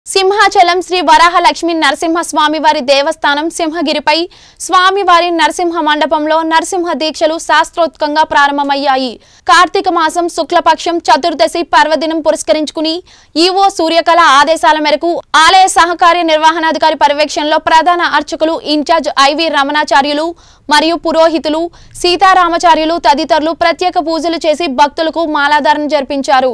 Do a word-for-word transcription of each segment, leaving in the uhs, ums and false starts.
సింహాచలం శ్రీ వరాహ లక్ష్మీ నరసింహ స్వామివారి దేవస్థానం సింహగిరిపై స్వామివారి నరసింహ మండపంలో నరసింహ దీక్షలు శాస్త్రోత్కంగా ప్రారంభమయ్యాయి. కార్తీక మాసం శుక్లపక్షం చతుర్దశి పర్వదినం పురస్కరించుకుని ఈవో సూర్యకళ ఆదేశాల మేరకు ఆలయ సహకార్య నిర్వహణాధికారి పర్యవేక్షణలో ప్రధాన అర్చకులు ఇన్ఛార్జ్ ఐవి రమణాచార్యులు మరియు పురోహితులు సీతారామచార్యులు తదితరులు ప్రత్యేక పూజలు చేసి భక్తులకు మాలాధారణ జరిపించారు.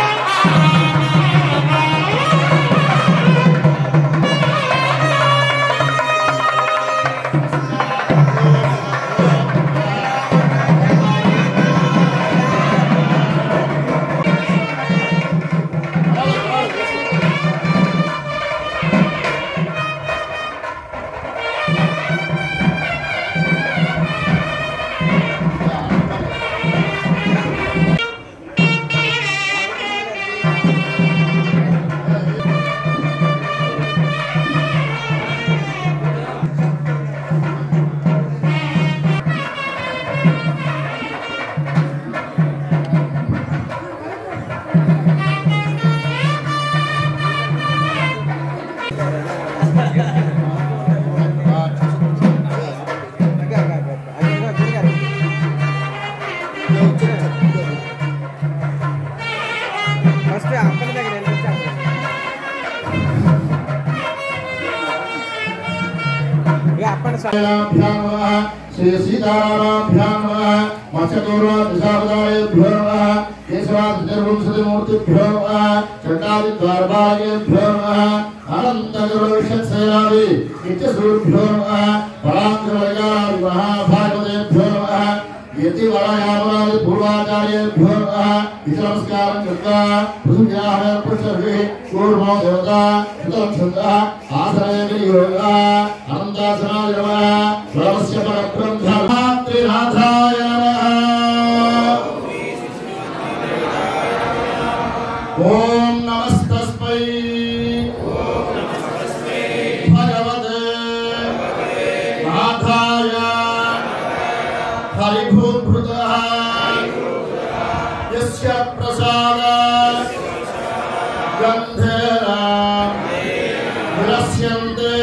श्री सीतारामाभ्यां नमः मत्स्यगौरव दिशावतारेभ्यो नमः केशवादिनिर्वंशतिमूर्तिभ्यो नमः चक्रादिद्वारपालकेभ्यो नमः अनन्तगरुडविषत्सेनादि नित्यसूर्भ्यो नमः पराक्रमविकारादि महाभागवतेभ्यो नमः यतिवरयामनादि पूर्वाचार्येभ्यो नमः नमस्कारं कृत्वा पृथ्व्याः पृष्ठभिः कूर्मो देवता सुतलक्षन्तः आसनयोगः अनन्तासनाय नमः ब्रह्मस्य परब्रह्मत्रिनाथाय नमः ॐ नमस्तस्मै भगवते नाथाय हरिभूतः यस्य प्रसाद गन्धेन विरस्यन्ते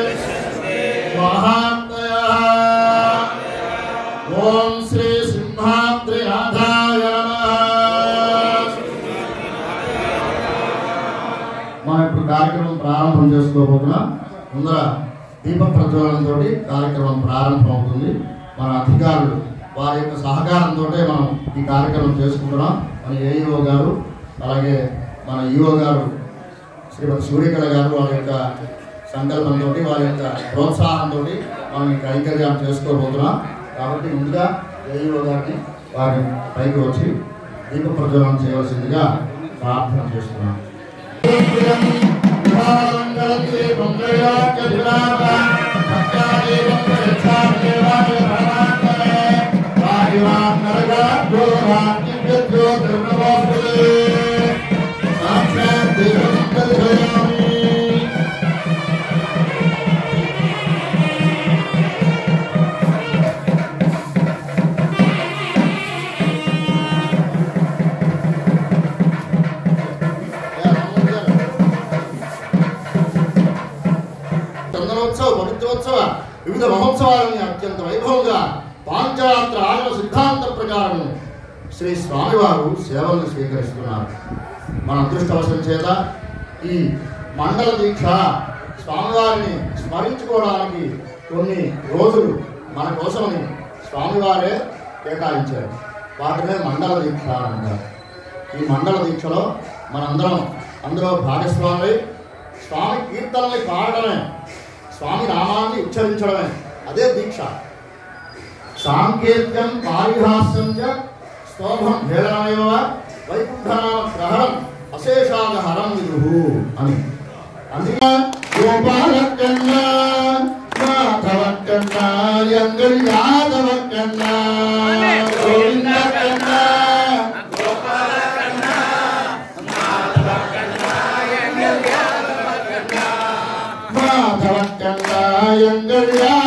महात्मयः ओम श्री सिंहाद्रिनाथाय नमः। మనం ఇప్పుడు కార్యక్రమం ప్రారంభం చేసుకోబోతున్నాం. ముందర దీప ప్రజ్వలనంతో కార్యక్రమం ప్రారంభం అవుతుంది. మన అధికారులు వారి యొక్క సహకారంతో మనం ఈ కార్యక్రమం చేసుకుంటున్నాం. మన ఏఈఓ గారు అలాగే మన ఈఓ గారు శ్రీమతి సూర్యకళ గారు వారి యొక్క సంకల్పంతో వారి యొక్క ప్రోత్సాహంతో మనం ఈ కైంకర్యం చేసుకోబోతున్నాం. కాబట్టి ముందుగా ఏఈఓ గారిని వారి పైకి వచ్చి దీప ప్రజ్వలనం చేయవలసిందిగా ప్రార్థన చేస్తున్నాం. వివిధ మహోత్సవాలని అత్యంత వైభవంగా పాంచరాత్ర ఆగమ సిద్ధాంత ప్రకారం శ్రీ స్వామివారు సేవలను స్వీకరిస్తున్నారు. మన అదృష్టవశం చేత ఈ మండల దీక్ష స్వామివారిని స్మరించుకోవడానికి కొన్ని రోజులు మన కోసమని స్వామివారే కేటాయించారు. వాటినే మండల దీక్ష అంటారు. ఈ మండల దీక్షలో మనందరం అందులో భాగస్వామి స్వామి కీర్తనల్ని పాడటమే, స్వామి నామాన్ని ఉచ్చరించడమే అదే దీక్ష. సాంకేత్యం పారిహాస్యం చ స్తోభం భేళనమేవ వైకుంఠనామ గ్రహణం అశేషాగహరం విదుః అని. అందుకే గోపాలకన్నా మాధవకన్నా యంగల్ యాదవకన్నా గోవిందకన్నా గోపాలకన్నా మాధవకన్నా యంగల్ యాదవకన్నా మాధవకన్నా యంగల్